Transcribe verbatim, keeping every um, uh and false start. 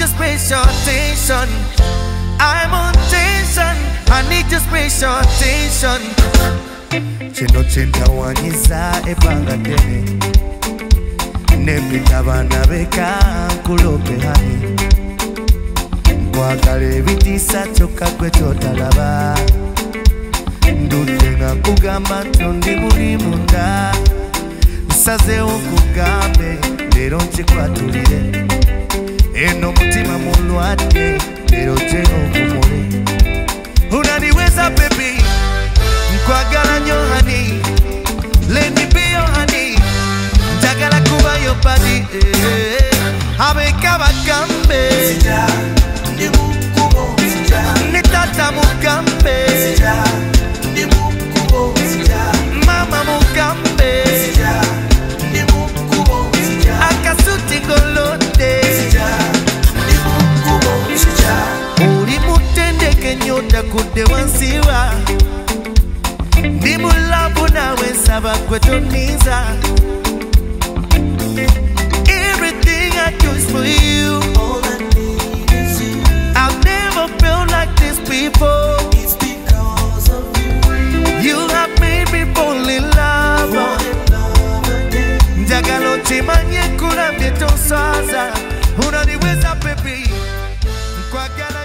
your special attention. I'm on tension. I need your special attention. Chino chinta wanyiza ebanga dene nepita bana beka nkulope hani mwagale bitisa choka kwe totalaba ndudde nga nkugamba ntondi muli munda nsazeewo nkugambe leero nkikwatulire eno mutima mulwadde leero gye okumule unaniweza baby nkwagala nnyo honey let me be your honey njagala kuba your body abeka bagambe ne tata mugambe mama mugambe akasuti golode uri mutendeke nyota kudde wansiwa ndi mulabu nawe nsaba gwe toniza. Everything I do is for you. All I need is you. I've never felt like this before. It's because of you. You have made me fall in love. Fall in love again. Njagala chimanye kulambye toswaza. Unaniweza baby. Nkwagala